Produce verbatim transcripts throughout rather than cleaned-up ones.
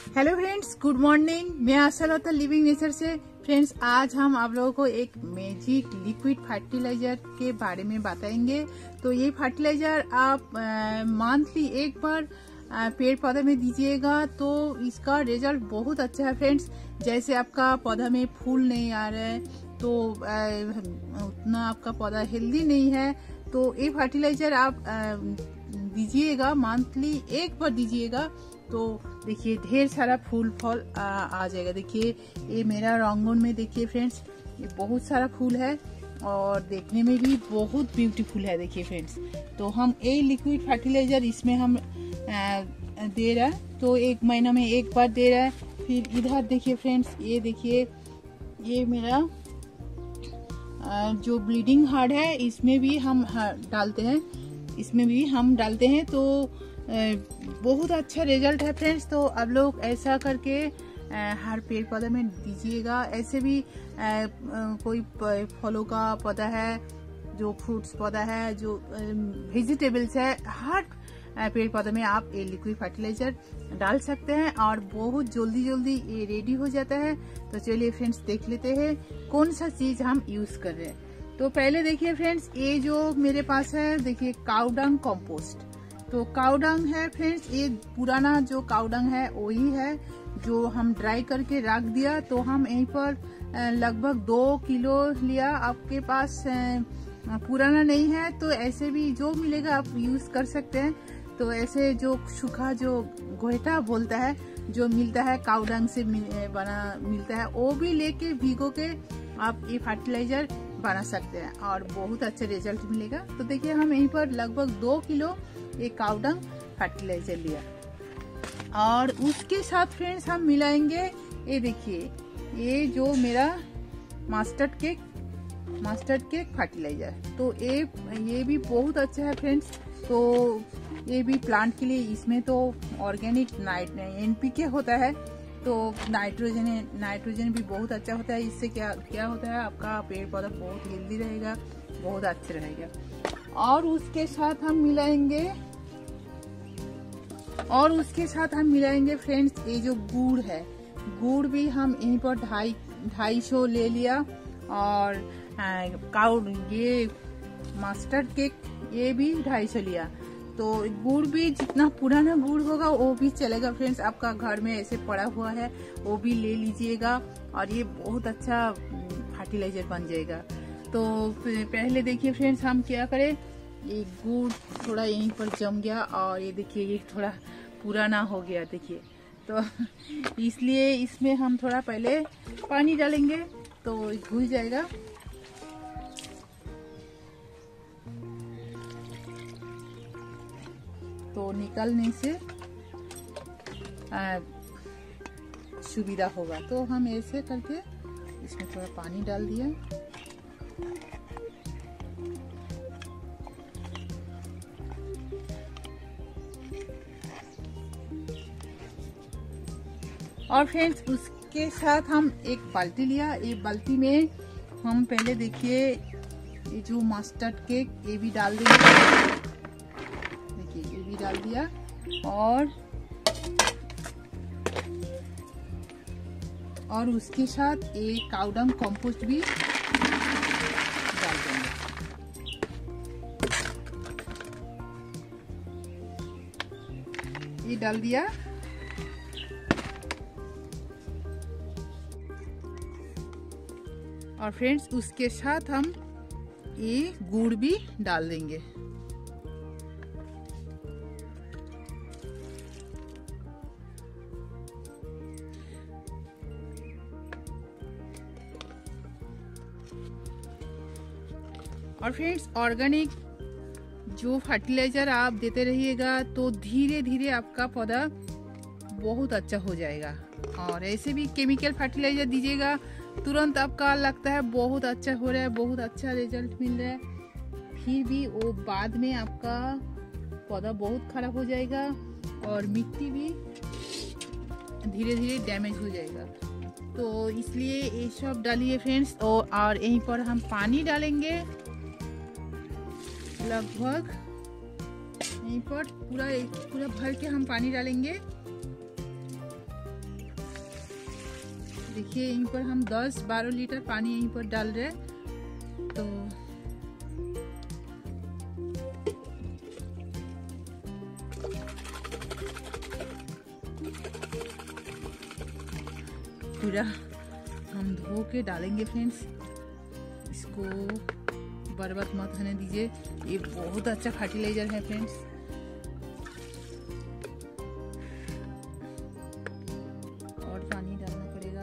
Hello friends, good morning. मैं Asha Lata living nature से। Friends, आज हम आप लोगों को एक मैजिक लिक्विड फर्टिलाइजर के बारे में बताएंगे। तो ये फर्टिलाइजर आप मंथली एक बार पेड़ पौधे में दीजिएगा तो इसका रिजल्ट बहुत अच्छा है। फ्रेंड्स, जैसे आपका पौधा में फूल नहीं आ रहा है तो आ, उतना आपका पौधा हेल्दी नहीं है, तो ये फर्टिलाइजर आप दीजिएगा, मंथली एक बार दीजिएगा तो देखिए ढेर सारा फूल फल आ, आ जाएगा। देखिए ये मेरा रंगोन में देखिए फ्रेंड्स, ये बहुत सारा फूल है और देखने में भी बहुत ब्यूटीफुल है। देखिए फ्रेंड्स, तो हम ये लिक्विड फर्टिलाइजर इसमें हम आ, दे रहा है, तो एक महीना में एक बार दे रहा है। फिर इधर देखिए फ्रेंड्स, ये देखिए ये मेरा आ, जो ब्लीडिंग हार्ट है इसमें भी हम डालते हैं, इसमें भी हम डालते हैं तो बहुत अच्छा रिजल्ट है फ्रेंड्स। तो आप लोग ऐसा करके हर पेड़ पौधे में दीजिएगा। ऐसे भी कोई फलों का पौधा है, जो फ्रूट्स पौधा है, जो वेजिटेबल्स है, हर पेड़ पौधे में आप ये लिक्विड फर्टिलाइजर डाल सकते हैं और बहुत जल्दी जल्दी ये रेडी हो जाता है। तो चलिए फ्रेंड्स देख लेते हैं कौन सा चीज हम यूज कर रहे हैं। तो पहले देखिए फ्रेंड्स, ये जो मेरे पास है देखिए काउडंग कंपोस्ट। तो काउडंग है फ्रेंड्स, ये पुराना जो काउडंग है वही है जो हम ड्राई करके रख दिया। तो हम यहीं पर लगभग दो किलो लिया। आपके पास पुराना नहीं है तो ऐसे भी जो मिलेगा आप यूज कर सकते हैं। तो ऐसे जो सूखा जो गोइठा बोलता है जो मिलता है काउडंग से बना मिलता है, वो भी लेके भिगो के आप ये फर्टिलाइजर बना सकते हैं और बहुत अच्छा रिजल्ट मिलेगा। तो देखिए हम यहीं पर लगभग दो किलो ये काउडंग फर्टिलाइजर लिया और उसके साथ फ्रेंड्स हम मिलाएंगे, ये देखिए ये जो मेरा mustard cake mustard cake fertiliser. तो ये ये भी बहुत अच्छा है फ्रेंड्स। तो ये भी प्लांट के लिए, इसमें तो ऑर्गेनिक नाइट एनपीके होता है, तो नाइट्रोजन नाइट्रोजन भी बहुत अच्छा होता है। इससे क्या क्या होता है, आपका पेड़ पौधा बहुत हेल्दी रहेगा, बहुत अच्छा रहेगा। और उसके साथ हम मिलाएंगे और उसके साथ हम मिलाएंगे फ्रेंड्स ये जो गुड़ है, गुड़ भी हम यहीं पर ढाई ढाई सौ ले लिया। और काउड ये मस्टर्ड केक ये भी ढाई सौ लिया। तो गुड़ भी जितना पुराना गुड़ होगा वो भी चलेगा फ्रेंड्स। आपका घर में ऐसे पड़ा हुआ है वो भी ले लीजिएगा और ये बहुत अच्छा फर्टिलाइजर बन जाएगा। तो पहले देखिए फ्रेंड्स हम क्या करें, ये गुड़ थोड़ा यहीं पर जम गया और ये देखिए ये थोड़ा पुराना हो गया देखिए। तो इसलिए इसमें हम थोड़ा पहले पानी डालेंगे तो घुल जाएगा। तो निकलने से सुविधा होगा। तो हम ऐसे करके इसमें थोड़ा पानी डाल दिया और फ्रेंड्स उसके साथ हम एक बाल्टी लिया। ये बाल्टी में हम पहले देखिए ये जो मस्टर्ड केक ये भी डाल देंगे, देखिए ये भी डाल दिया और और उसके साथ एक काउडंग कंपोस्ट भी डाल देंगे। ये डाल दिया और फ्रेंड्स उसके साथ हम ये गुड़ भी डाल देंगे। और फ्रेंड्स ऑर्गेनिक जो फर्टिलाइजर आप देते रहिएगा तो धीरे धीरे आपका पौधा बहुत अच्छा हो जाएगा। और ऐसे भी केमिकल फर्टिलाइजर दीजिएगा तुरंत आपका लगता है बहुत अच्छा हो रहा है, बहुत अच्छा रिजल्ट मिल रहा है, फिर भी वो बाद में आपका पौधा बहुत खराब हो जाएगा और मिट्टी भी धीरे धीरे डैमेज हो जाएगा। तो इसलिए ये सब डालिए फ्रेंड्स। और यहीं पर हम पानी डालेंगे, लगभग यहीं पर पूरा पूरा भर के हम पानी डालेंगे। देखिए यहीं पर हम दस बारह लीटर पानी यहीं पर डाल रहे हैं। तो पूरा हम धो के डालेंगे फ्रेंड्स। इसको बर्बाद मत होने दीजिए, ये बहुत अच्छा फर्टिलाइजर है फ्रेंड्स। और पानी डालना पड़ेगा।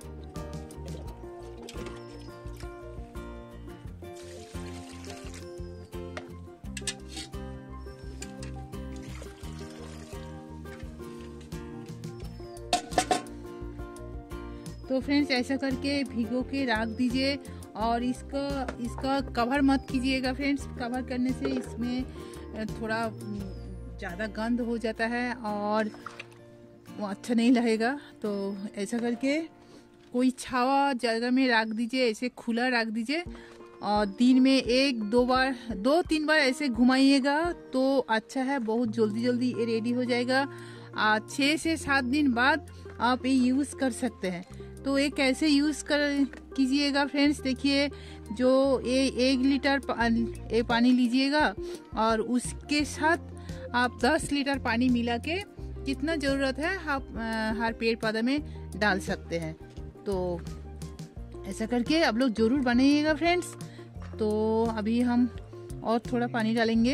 तो फ्रेंड्स ऐसा करके भिगो के रख दीजिए और इसका इसका कवर मत कीजिएगा फ्रेंड्स। कवर करने से इसमें थोड़ा ज़्यादा गंद हो जाता है और वो अच्छा नहीं लगेगा। तो ऐसा करके कोई छावा जगह में रख दीजिए, ऐसे खुला रख दीजिए और दिन में एक दो बार दो तीन बार ऐसे घुमाइएगा तो अच्छा है, बहुत जल्दी जल्दी ये रेडी हो जाएगा। छः से सात दिन बाद आप ये यूज़ कर सकते हैं। तो ये कैसे यूज़ कर कीजिएगा फ्रेंड्स, देखिए जो ये एक लीटर ये पानी लीजिएगा और उसके साथ आप दस लीटर पानी मिला के जितना ज़रूरत है आप हर पेड़ पौधे में डाल सकते हैं। तो ऐसा करके आप लोग ज़रूर बनाइएगा फ्रेंड्स। तो अभी हम और थोड़ा पानी डालेंगे।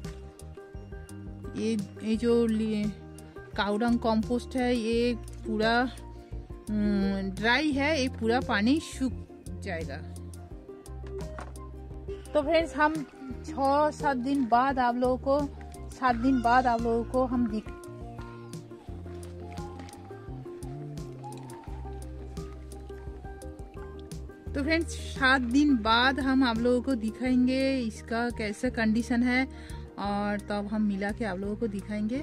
ये ये जो काउडंग कंपोस्ट है ये पूरा ड्राई है, ये पूरा पानी सूख जाएगा। तो फ्रेंड्स हम छः सात दिन बाद आप लोगों को सात दिन बाद आप लोगों को हम दिख तो फ्रेंड्स सात दिन बाद हम आप लोगों को दिखाएंगे इसका कैसा कंडीशन है और तब हम मिला के आप लोगों को दिखाएंगे।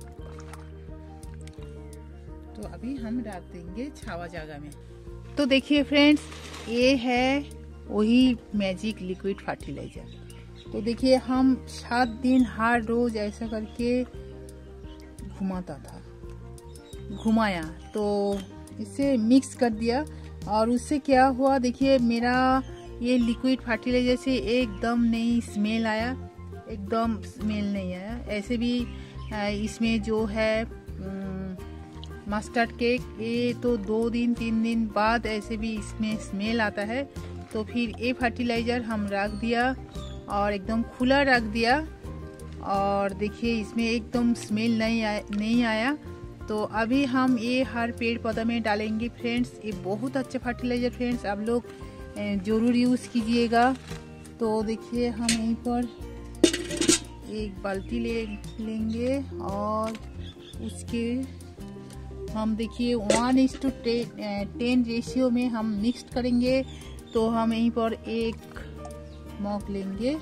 तो अभी हम रख देंगे छावा जगह में। तो देखिए फ्रेंड्स ये है वही मैजिक लिक्विड फर्टिलाइजर। तो देखिए हम सात दिन हर रोज ऐसा करके घुमाता था घुमाया तो इसे मिक्स कर दिया और उससे क्या हुआ, देखिए मेरा ये लिक्विड फर्टिलाइजर से एकदम नहीं स्मेल आया, एकदम स्मेल नहीं आया। ऐसे भी इसमें जो है मस्टर्ड केक ये तो दो दिन तीन दिन बाद ऐसे भी इसमें स्मेल आता है। तो फिर ये फर्टिलाइज़र हम रख दिया और एकदम खुला रख दिया और देखिए इसमें एकदम स्मेल नहीं आया नहीं आया। तो अभी हम ये हर पेड़ पौधा में डालेंगे फ्रेंड्स। ये बहुत अच्छा फर्टिलाइज़र फ्रेंड्स, आप लोग ज़रूर यूज़ कीजिएगा। तो देखिए हम यहीं पर एक बाल्टी ले लेंगे और उसके हम देखिए one is to ten ratio में हम मिक्स करेंगे। तो हम यहीं पर एक मग लेंगे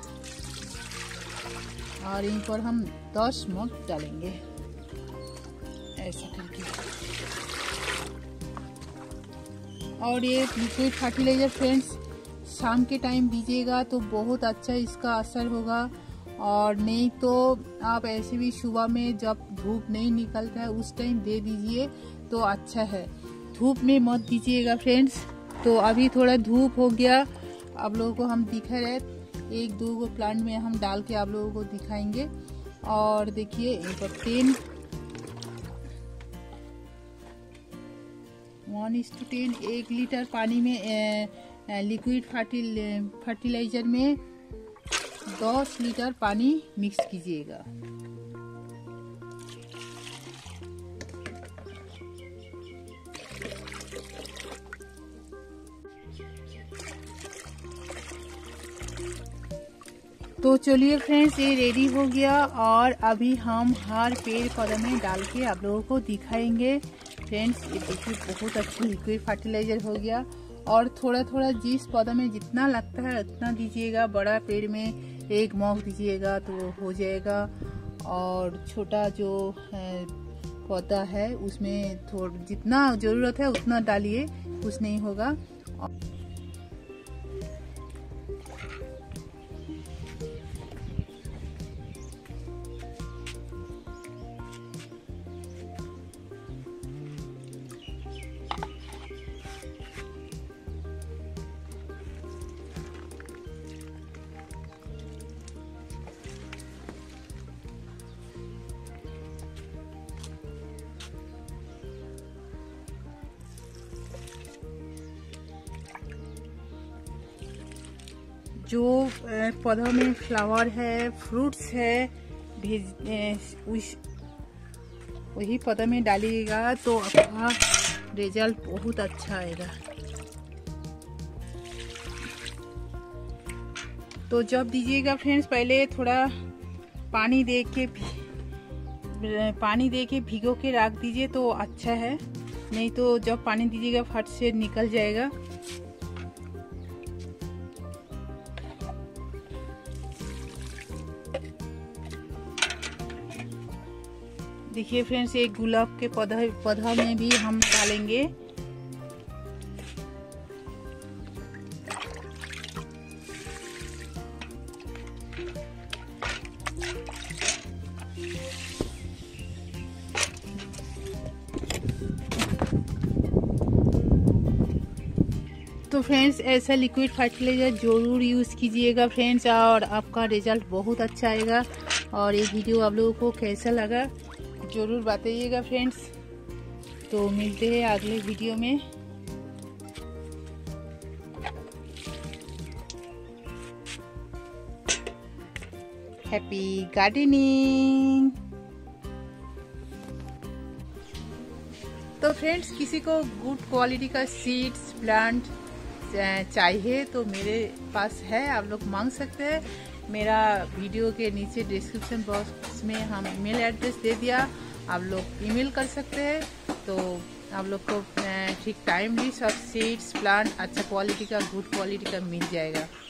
और यहीं पर हम दस मग डालेंगे ऐसा करके। और ये लिक्विड फर्टिलाइजर फ्रेंड्स शाम के टाइम दीजिएगा तो बहुत अच्छा इसका असर होगा। और नहीं तो आप ऐसे भी सुबह में जब धूप नहीं निकलता है उस टाइम दे दीजिए तो अच्छा है, धूप में मत दीजिएगा फ्रेंड्स। तो अभी थोड़ा धूप हो गया, आप लोगों को हम दिखा रहे एक दो गो प्लांट में हम डाल के आप लोगों को दिखाएंगे। और देखिए एक ten one is to ten एक लीटर पानी में लिक्विड फर्टिलाइजर में दस लीटर पानी मिक्स कीजिएगा। तो चलिए फ्रेंड्स ये रेडी हो गया और अभी हम हर पेड़ पौधे में डाल के आप लोगों को दिखाएंगे फ्रेंड्स। ये देखिए बहुत अच्छा लिक्विड फर्टिलाइजर हो गया। और थोड़ा थोड़ा जिस पौधा में जितना लगता है उतना दीजिएगा। बड़ा पेड़ में एक मग दीजिएगा तो हो जाएगा और छोटा जो पौधा है उसमें थोड़ा जितना ज़रूरत है उतना डालिए, कुछ नहीं होगा। जो पौधों में फ्लावर है, फ्रूट्स है, उस वही पौधा में डालिएगा तो आपका रिजल्ट बहुत अच्छा आएगा। तो जब दीजिएगा फ्रेंड्स, पहले थोड़ा पानी दे के पानी दे के भिगो के रख दीजिए तो अच्छा है, नहीं तो जब पानी दीजिएगा फट से निकल जाएगा। देखिए फ्रेंड्स, एक गुलाब के पौधा पौधा में भी हम डालेंगे। तो फ्रेंड्स, ऐसा लिक्विड फर्टिलाइजर ज़रूर यूज़ कीजिएगा फ्रेंड्स, और आपका रिजल्ट बहुत अच्छा आएगा। और ये वीडियो आप लोगों को कैसा लगा ज़रूर बताइएगा फ्रेंड्स। तो मिलते हैं अगले वीडियो में। Happy gardening. तो फ्रेंड्स, किसी को गुड क्वालिटी का सीड्स प्लांट चाहिए तो मेरे पास है, आप लोग मांग सकते हैं। मेरा वीडियो के नीचे डिस्क्रिप्शन बॉक्स में हम ईमेल एड्रेस दे दिया, आप लोग ईमेल कर सकते हैं। तो आप लोग को ठीक टाइमली सब सीड्स प्लांट अच्छा क्वालिटी का, गुड क्वालिटी का मिल जाएगा।